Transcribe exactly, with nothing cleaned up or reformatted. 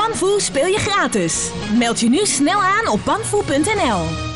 Banfu speel je gratis. Meld je nu snel aan op banfu punt n l.